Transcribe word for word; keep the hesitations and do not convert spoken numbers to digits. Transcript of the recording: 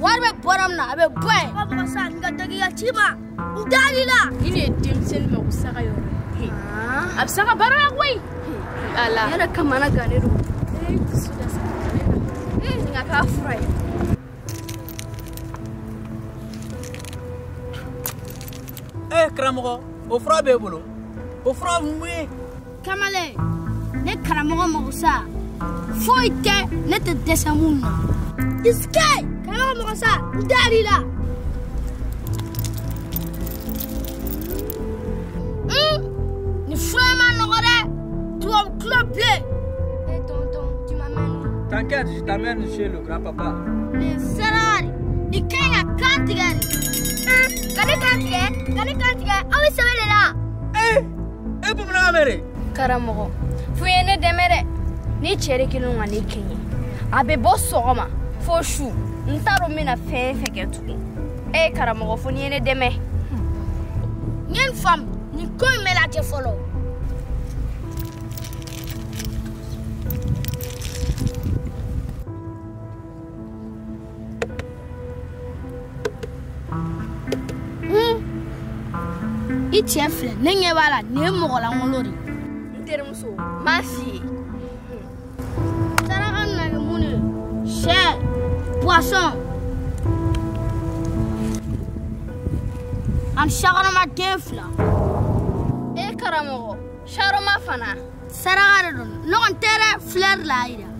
warbe boramna abe boy ko sa ngadagi ya chima ndalila ine dimsen ma usaka yo he absaka bara wai ala yana kamana ganero eh suda sa eh ngaka fry eh kramo o fra be bolo o fra mwe kamale ne kramo mo usa foite ne te desamuna iske kramo mo usa ndalila ni frama nogore tu au club play et tonton tu m'amènes t'inquiète je t'amène chez le grand papa ni sarari ni kenya kantigari kani kantigari kani kantigari awi sabele la eh eh pour me mere karamogo fuyene demere ni chere kilunga ni kenyi abe bossoma fo chou ntaro mina fe feketu eh karamogo fuyene deme nyen fam ni koy melate folo hmm itefle nenye bala ne mogola ngolori ntermuso mafi tara anna mune che poisson an shagarama defla e karamogo sharoma fana saragare don non tere fleur la ida